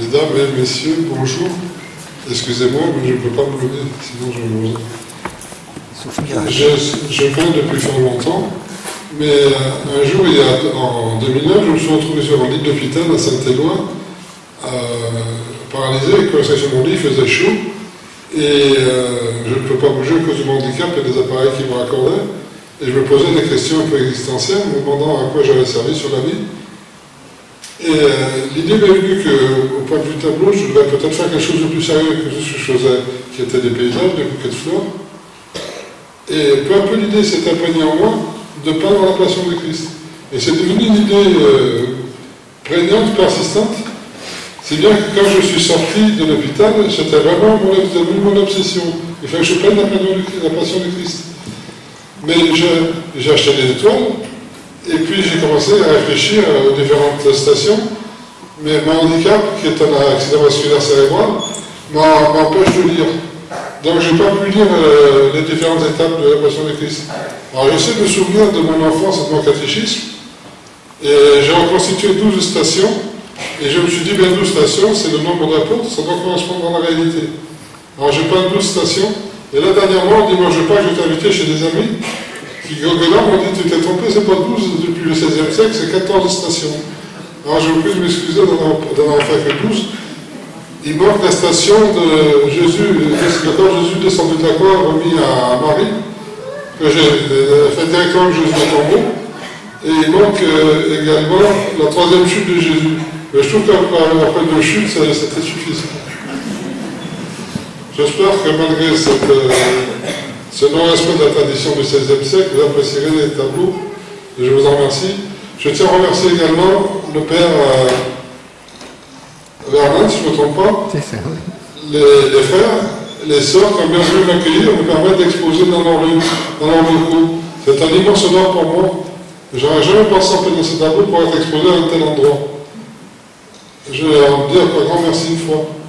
Mesdames et messieurs, bonjour. Excusez-moi, mais je ne peux pas me lever, sinon je viens depuis fort longtemps. Mais un jour, en 2009, je me suis retrouvé sur un lit d'hôpital à Saint-Éloi, paralysé, et quand sur mon lit, il faisait chaud. Et je ne peux pas bouger à cause de mon handicap et des appareils qui me raccordaient. Et je me posais des questions un peu existentielles, me demandant à quoi j'avais servi sur la vie. Et l'idée m'est venue qu'au point de vue tableau, je devrais peut-être faire quelque chose de plus sérieux que ce que je faisais, qui était des paysages, des bouquets de fleurs. Et peu à peu, l'idée s'est imprégnée en moi de peindre la Passion de Christ. Et c'est devenu une idée prégnante, persistante. C'est bien que quand je suis sorti de l'hôpital, c'était vraiment devenu mon obsession. Il fallait que je peigne la Passion de Christ. Mais j'ai acheté des étoiles, et puis j'ai commencé à réfléchir aux différentes stations, mais mon handicap, qui est un accident vasculaire cérébral, m'empêche de lire. Donc je n'ai pas pu lire les différentes étapes de la Passion de Christ. Alors j'essaie de me souvenir de mon enfance et de mon catéchisme, et j'ai reconstitué 12 stations, et je me suis dit, 12 stations, c'est le nombre d'apôtres, ça doit correspondre à la réalité. Alors j'ai peint 12 stations, et là dernièrement, dimanche de Pâques, j'étais invité chez des amis, qui goguenant m'ont dit, tu t'es trompé, c'est pas 12 depuis le XVIe siècle, c'est 14 stations. Alors je vous prie de m'excuser d'en faire que 12. Il manque la station de Jésus, quand Jésus descendu de la croix, remis à Marie, que j'ai fait directement avec Jésus au tombeau. Et il manque également la troisième chute de Jésus. Mais je trouve qu'après deux chutes, c'était suffisant. J'espère que malgré ce non-respect de la tradition du XVIe siècle, vous apprécierez les tableaux. Et je vous en remercie. Je tiens à remercier également le père Vernon, si je ne me trompe pas, les frères, les sœurs qui ont bien voulu m'accueillir et me permettre d'exposer dans leur locaux. C'est un immense honneur pour moi. J'aurais jamais pensé en peindre ce tableau pour être exposé à un tel endroit. Je vais en dire un grand merci une fois.